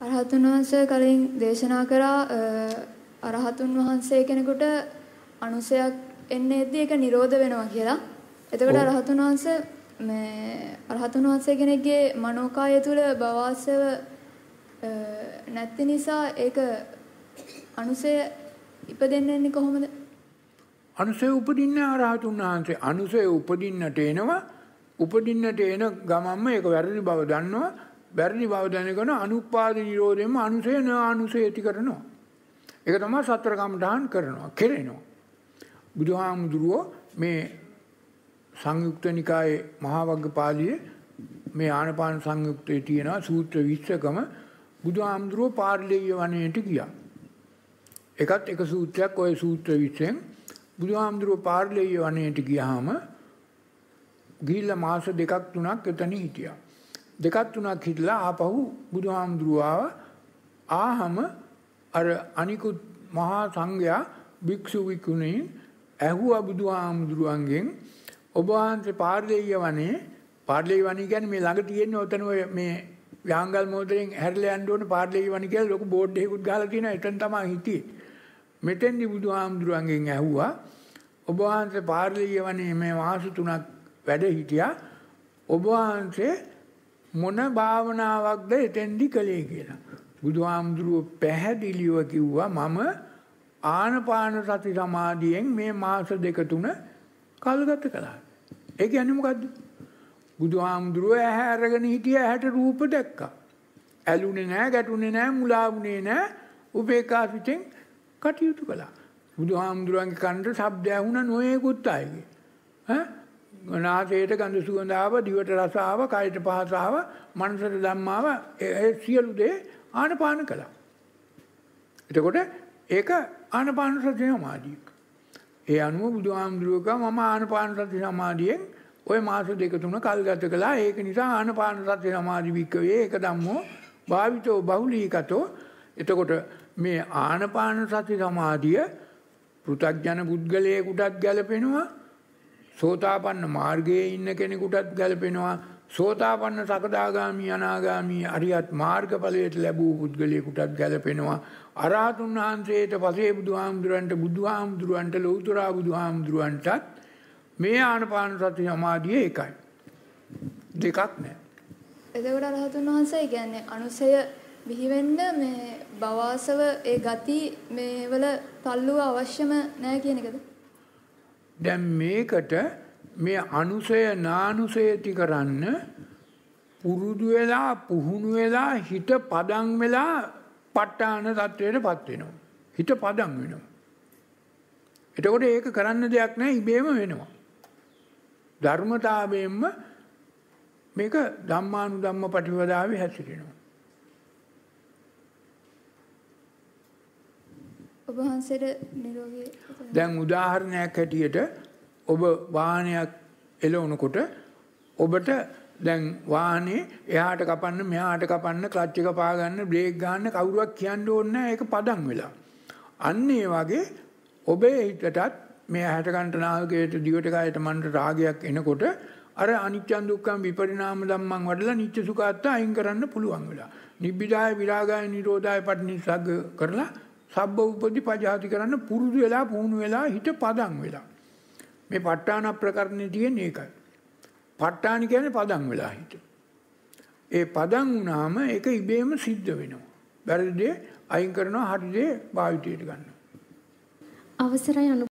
අරහතුන් වහන්සේ කලින් දේශනා කරා අරහතුන් වහන්සේ කෙනෙකුට අනුසයක් එන්නේදී ඒක නිරෝධ වෙනවා කියලා. එතකොට අරහතුන් වහන්සේ අරහතුන් වහන්සේ කෙනෙක්ගේ මනෝකාය තුල භවආශ්‍රව නැති නිසා ඒක අනුසය ඉපදෙන්නේ කොහොමද? අනුසය උපදින්නේ අරහතුන් වහන්සේ. අනුසය උපදින්නට එනවා. උපදින්නට එන ගමන්ම ඒක වැරදි බව දන්නවා. වැරදි බව දැනගෙන අනුපාද නිරෝධයෙන්ම අනුසය අනුසය ඇති කරනවා. ඒක තමයි සතර කම්ඨාන් කරනවා, කෙරෙනවා. බුදුහාමුදුරුවෝ මේ සංයුක්ත නිකායේ මහා වග්ගපාළියේ මේ ආනපාන සංයුක්තයේ තියෙන සූත්‍ර 20කම බුදුහාමුදුරුවෝ පාර්ලිය වනයේට ගියා. ඒකත් එක සූත්‍රයක්. ওই සූත්‍ර 20න් බුදුහාමුදුරුවෝ පාර්ලිය වනයේට ගියාම ගිහිල්ලා මාස 2ක් 3ක් එතන හිටියා. 2ක් 3ක් හිටලා ආපහු බුදුහාමුදුරුවෝ ආහම අර අනිකුත් මහා සංඝයා භික්ෂු විකුණේ ඇහුවා බුදුහාමුදුරුවන්ගෙන් ඔබ වහන්සේ පාර්ලිය වනේ කියන්නේ මේ ළඟ තියෙන ඔතන ඔය මේ ව්‍යාංගල් මොහොතෙන් හැරිලා යන්න ඕනේ පාර්ලිය වනේ කියලා ලොකු බෝඩ් එකකුත් ගහලා තියෙනවා. එතන තමයි හිටියේ. මෙතෙන්දි බුදුහාමුදුරුවන්ගෙන් ඇහුවා ඔබ වහන්සේ පාර්ලිය වනේ මේ මාස 3ක් වැඩ හිටියා. ඔබ වහන්සේ මොන භාවනාවක්ද එතෙන්දි කළේ කියලා. බුදුහාමුදුරුවෝ පැහැදිලිව කිව්වා මම ආනපාන සති සමාධියෙන් මේ මාස 2-3 කල්ගත කළා. ඒ කියන්නේ මොකද්ද? බුදුහාමුදුරුවෝ ඇහැ අරගෙන හිටිය ඇහැට රූප දැක්කා. ඇලුනේ නැහැ, ගැටුනේ නැහැ, මුලාවුනේ නැහැ. උපේක්ඛා සිතෙන් කටයුතු කළා. බුදුහාමුදුරුවන්ගේ කනට ශබ්ද ඇහුණා නොයෙකුත් අයගේ. නාසයට ගඳ සුවඳ ආව, දිවට රස ආව, කයට පහස ආව, මනසට ධම්ම ආව. ඒ සියලු දේ ආනපාන කළා. එතකොට ඒක ආනපාන සති සමාධිය. ඒ අනුව බුදුහාමුදුරුවෝ කිව්වා මම ආනපාන සති සමාධියෙන් ওই මාස 2-3 කල් ගත කළා. ඒක නිසා ආනපාන සති සමාධි වික්කවේ ඒක ධම්මෝ භාවිතෝ බහුලීකතෝ. එතකොට මේ ආනපාන සති සමාධිය පෘථග්ජන පුද්ගලයෙකුටත් ගැලපෙනවා. සෝතාපන්න මාර්ගයේ ඉන්න කෙනෙකුටත් ගැලපෙනවා. සෝතාපන්න සකදාගාමි අනාගාමි අරියත් මාර්ගඵලයට ලැබූ පුද්ගලයෙකුටත් ගැලපෙනවා. අරහතුන් වහන්සේට පසේ බුදුහාමුදුරන්ට ලෞතර බුදුහාමුදුරන්ටත් මේ ආනපාන සති සමාධිය එකයි. දෙකක් නැහැ. එතකොට අරහතුන් වහන්සේ කියන්නේ අනුසය බිහි වෙන්න මේ භවආසව ඒ ගති මේවල තල්ලුව අවශ්‍යම නැහැ කියන එකද? දැන් මේකට මේ අනුසය නානුසය ති කරන්න පුරුදු වෙලා පුහුණු වෙලා හිත පදම් වෙලා ප ဋ ාණ තත්වයටපත් වෙනවා. හිත පදම් වෙනවා. එතකොට ඒක කරන්න දෙයක් නැහැ, ඉබේම වෙනවා. ධර්මතාවයෙන්ම මේක ධම්මානුධම්ම පටිපදාවේ හැසිරෙනවා. ඔබ වහන්සේට නිරෝගී දැන් උදාහරණයක් හැටියට ඔබ වාහනයක් එලවනකොට ඔබට දැන් වාහනේ එහාට කපන්න මෙහාට කපන්න ක්ලච් එක පා ගන්න බ්‍රේක් ගන්න කවුරුවක් කියන්න ඕනේ නැහැ. ඒක පදම් වෙලා. අන්න ඒ වගේ ඔබේ හිතටත් මේ ඇහැට කන්ට නාසයට දිවට කයට මනට රාගයක් එනකොට අර අනිත්‍ය දුක්ඛ විපරිණාම ධම්මං වඩලා නිත්‍ය සුඛාත්ත අයින් කරන්න පුළුවන් වෙලා. නිබ්බිදාය විරාගාය නිරෝධාය පටිනිස්සග්ග කරලා සබ්බ උපදි පජාති කරන්න පුරුදු වෙලා පුහුණු වෙලා හිත පදම් වෙලා. මේ ප ဋ ාණ ප්‍රකරණේ තියෙන්නේ ඒකයි. ප ဋ ාණ කියන්නේ පදම් වෙලා හිත. ඒ පදම් වුණාම ඒක ඉබේම සිද්ධ වෙනවා. වැරදි දේ අයින් කරනවා, හරි දේ භාවිතයට ගන්නවා. අවසරයි